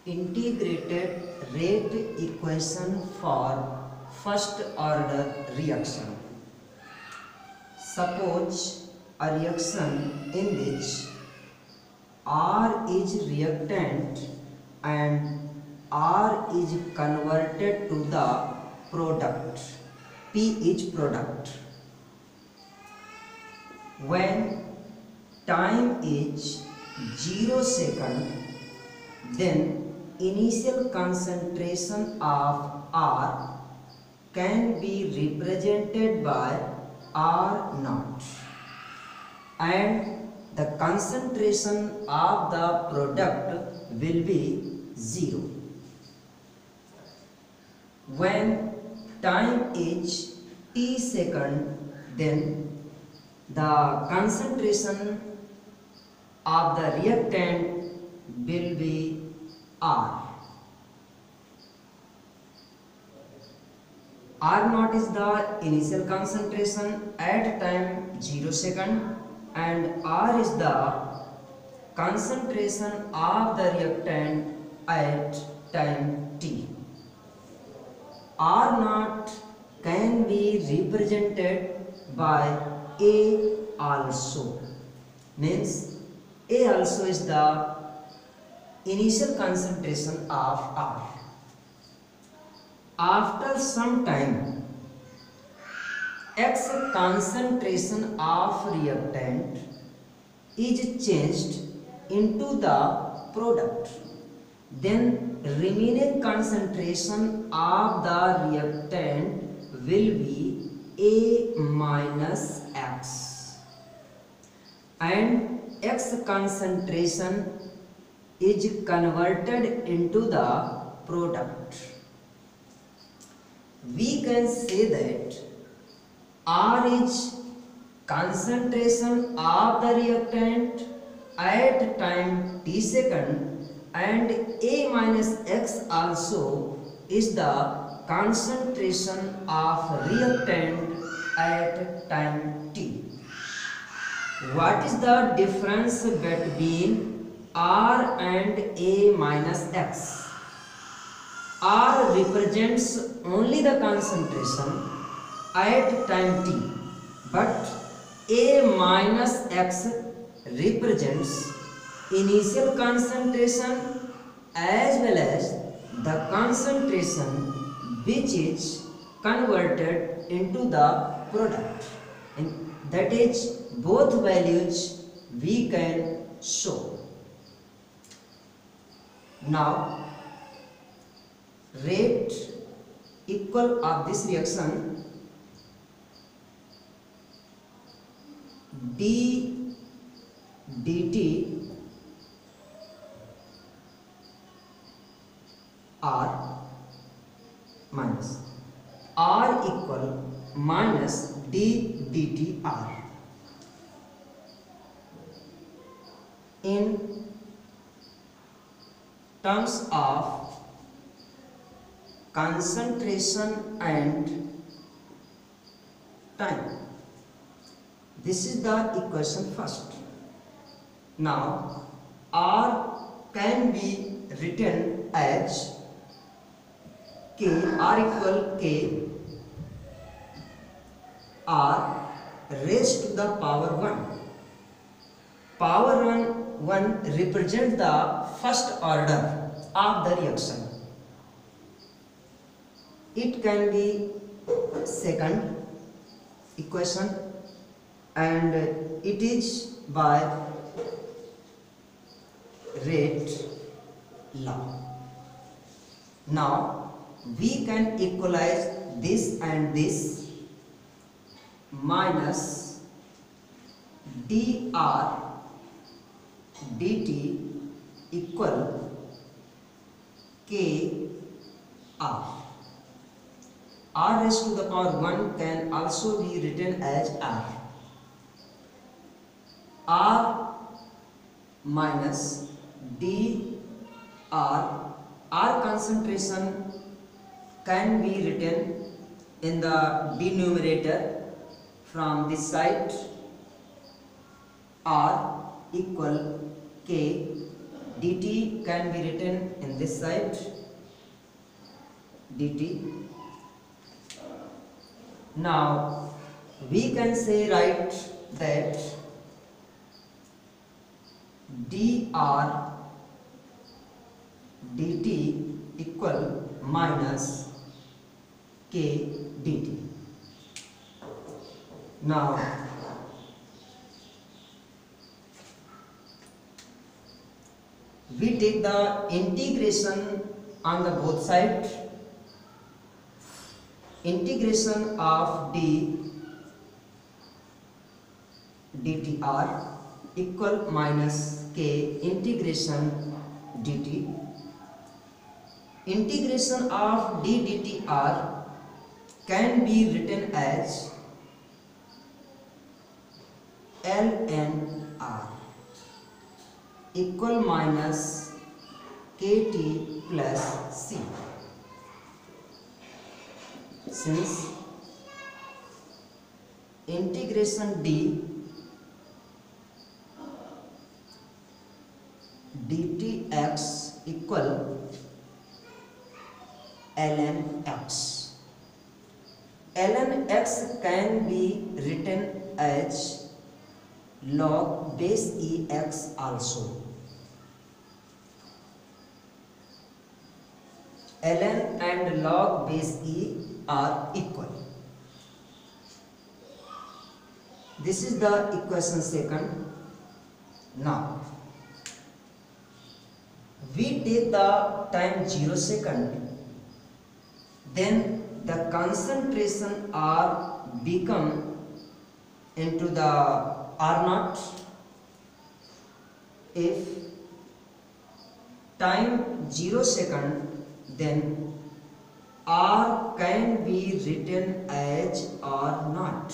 integrated rate equation for first order reaction. Suppose a reaction in which R is reactant and R is converted to the product. P is product. When time is 0 second, then initial concentration of R can be represented by R naught and the concentration of the product will be 0. When time is t second, then the concentration of the reactant will be R. R naught is the initial concentration at time 0 second and R is the concentration of the reactant at time t. R naught can be represented by A also, means A also is the initial concentration of R. After some time, X concentration of reactant is changed into the product. Then remaining concentration of the reactant will be A minus X. And X concentration is converted into the product. We can say that R is concentration of the reactant at time t second and A minus X also is the concentration of reactant at time t. What is the difference between R and A minus X? R represents only the concentration at time t, but A minus X represents initial concentration as well as the concentration which is converted into the product, and that is both values we can show. Now rate equal of this reaction d dt R minus R equal minus d dt R. In terms of concentration and time, this is the equation first. Now R can be written as K, R equal K R raised to the power 1. Power 1 represents the first order of the reaction. It can be second equation and it is by rate law. Now we can equalize this and this minus dr dt equal k r. R raised to the power 1 can also be written as R. R minus d r. R concentration can be written in the denominator from this side. R equal K dt can be written in this side, dt. Now we can say right that dr dt equal minus k dt. Now we take the integration on the both sides. Integration of dtr equal minus k integration dt. Integration of dtr can be written as ln r equal minus kt plus c. Since integration dtx equal ln x. Ln x can be written as log base ex also. Ln and log base e are equal. This is the equation second. Now we take the time 0 second, then the concentration R become into the R naught. If time 0 second, then R can be written as R naught.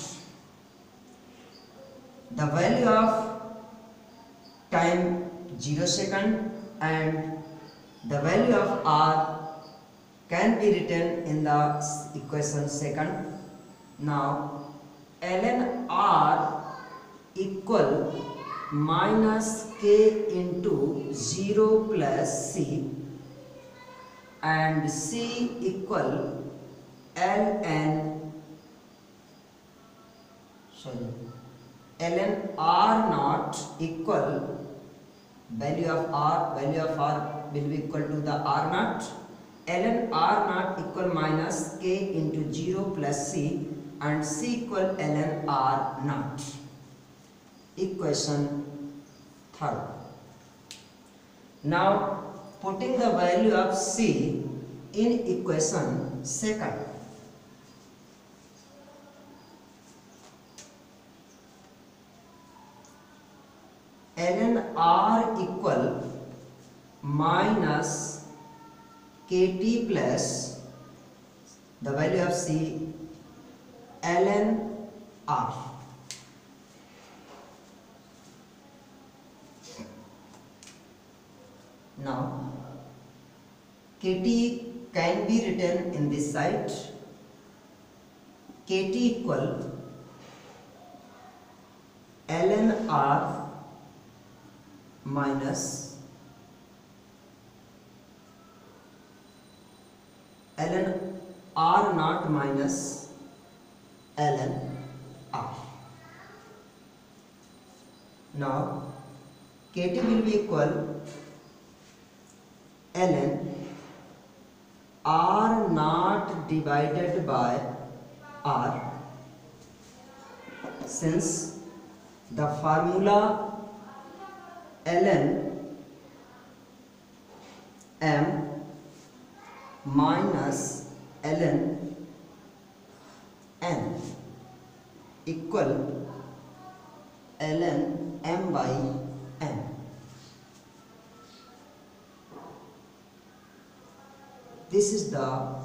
The value of time 0 second and the value of R can be written in the equation second. Now ln R equal minus k into 0 plus c, and c equal ln R naught equal value of R will be equal to the R naught. Ln R naught equal minus k into 0 plus c, and c equal ln R naught. Equation third. Now putting the value of c in equation second. Ln R equal minus kt plus the value of c ln R. Now kt can be written in this side, kt equal ln R minus ln R naught minus ln R. Now kt will be equal ln R naught divided by R, since the formula ln m minus ln n equal ln m by n. This is the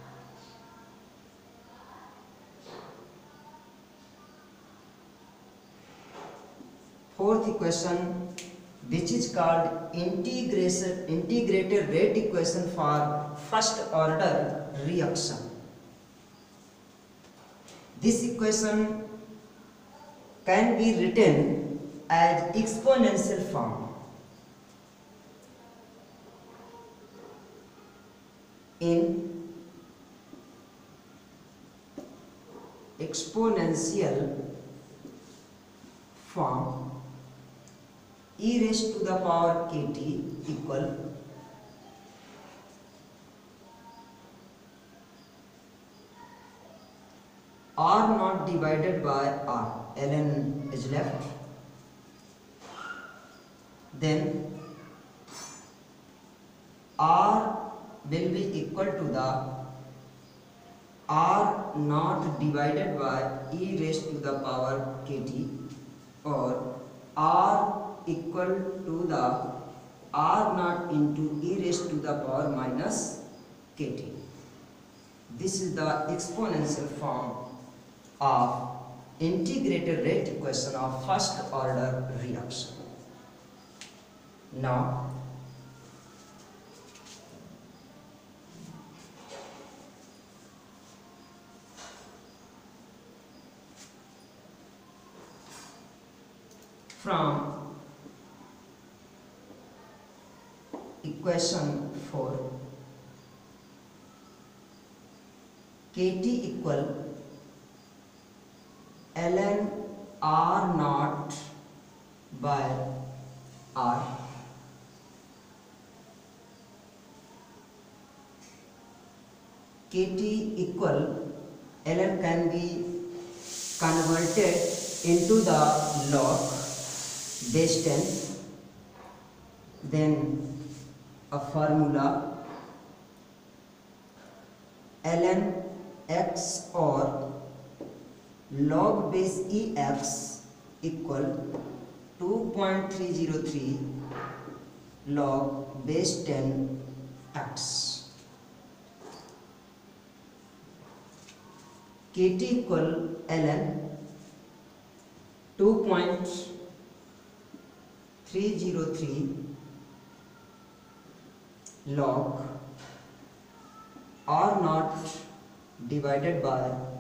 fourth equation, which is called integrated rate equation for first order reaction. This equation can be written as exponential form. in exponential form, e raised to the power kt equal r not divided by r, ln is left, then r will be equal to the r not divided by e raised to the power kt, or r equal to the r naught into e raised to the power minus kt. This is the exponential form of integrated rate equation of first order reaction. Now from equation 4, kt equal ln r naught by r, kt equal ln can be converted into the log base 10, then a formula ln x or log base ex equal 2.303 log base 10 x. kt equal ln 2.303 log r naught divided by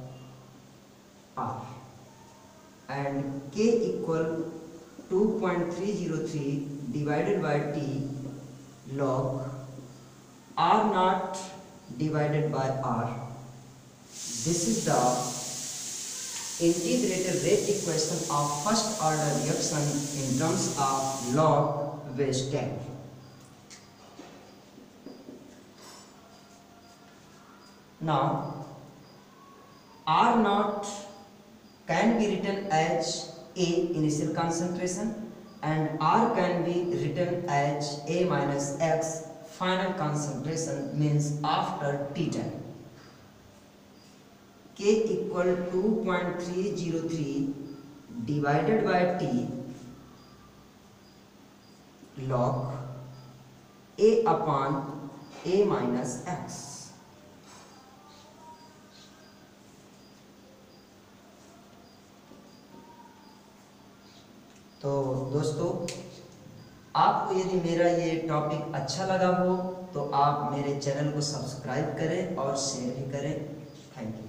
r, and k equal 2.303 divided by t log r naught divided by r. This is the integrated rate equation of first order reaction in terms of log base 10. Now R naught can be written as A initial concentration and R can be written as A minus X final concentration, means after T10. K equal 2.303 divided by T log A upon A minus X. तो दोस्तों, आपको यदि मेरा ये topic अच्छा लगा हो तो आप मेरे चैनल को सब्सक्राइब करें और शेयर भी करें। Thank you.